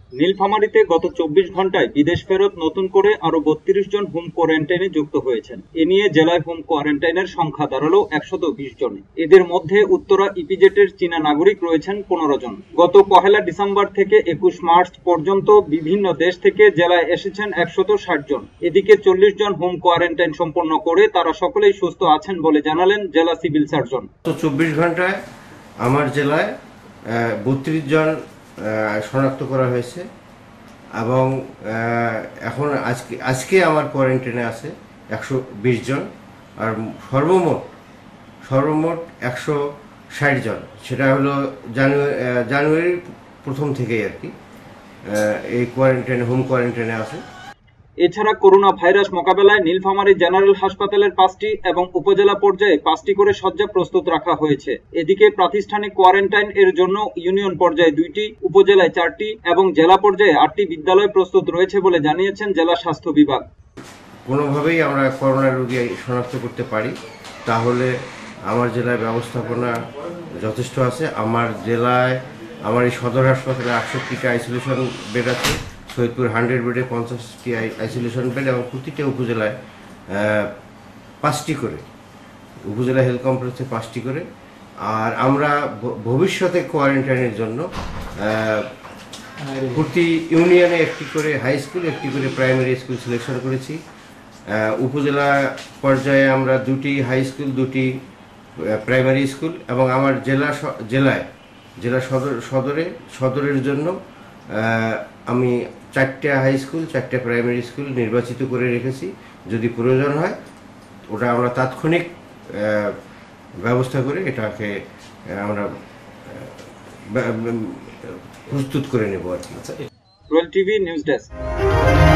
নীলফামারীতে গত ২৪ ঘণ্টায় বিদেশ ফেরত নতুন করে আরও ৩২ জন হোম কোয়ারেন্টাইনে যুক্ত হয়েছেন। এ নিয়ে জেলায় হোম কোয়ারেন্টাইনের সংখ্যা দাঁড়াল ১২০ জনে। এদের মধ্যে উত্তরা ইপিজেডের চীনা নাগরিক রয়েছেন ১৫ জন। গত ১ ডিসেম্বর থেকে ২১ মার্চ পর্যন্ত বিভিন্ন দেশ থেকে জেলায় এসেছেন ১৬০ জন। এদিকে ৪০ জন হোম কোয়ারেন্টাইন সম্পন্ন করে তারা সকলেই সুস্থ আছেন বলে জানালেন জেলা সিভিল সার্জন। ২৪ ঘণ্টায় আমার জেলায় ৩২ জন শনাক্ত করা হয়েছে এবং এখন আজকে আমার কোয়ারেন্টাইনে আছে ১২০ জন, আর সর্বমোট ১৬০ জন। সেটা হলো জানুয়ারির প্রথম থেকেই আর কি এই হোম কোয়ারেন্টাইনে আছে। এছাড়া করোনা ভাইরাস মোকাবেলায় নীলফামারী জেনারেল হাসপাতালের ৫টি এবং উপজেলা পর্যায়ে ৫টি করে শয্যা প্রস্তুত রাখা হয়েছে। এদিকে প্রাতিষ্ঠানিক কোয়ারেন্টাইন এর জন্য ইউনিয়ন পর্যায়ে ২টি, উপজেলায় ৪টি এবং জেলা পর্যায়ে ৮টি বিদ্যালয় প্রস্তুত রয়েছে বলে জানিয়েছেন জেলা স্বাস্থ্য বিভাগ। কোনোভাবেই আমরা করোনা রোগী শনাক্ত করতে পারি তাহলে আমার জেলায় ব্যবস্থাপনা যথেষ্ট আছে। আমার এই সদর হাসপাতালে ৬৮টা আইসোলেশন বেড আছে, সৈয়দপুর 100 বেডে 50টি আইসোলেশন বেড এবং প্রতিটা উপজেলায় 5টি করে, উপজেলা হেলথ কমপ্লেক্সে 5টি করে। আর আমরা ভবিষ্যতে কোয়ারেন্টাইনের জন্য প্রতি ইউনিয়নে 1টি করে হাই স্কুল, 1টি করে প্রাইমারি স্কুল সিলেকশন করেছি। উপজেলা পর্যায়ে আমরা 2টি হাই স্কুল, 2টি প্রাইমারি স্কুল এবং আমার জেলা সদরের জন্য আমি 4টে হাই স্কুল, 4টে প্রাইমারি স্কুল নির্বাচিত করে রেখেছি। যদি প্রয়োজন হয় ওটা আমরা তাৎক্ষণিক ব্যবস্থা করে এটাকে আমরা প্রস্তুত করে নেব আর কি। Royal TV news desk.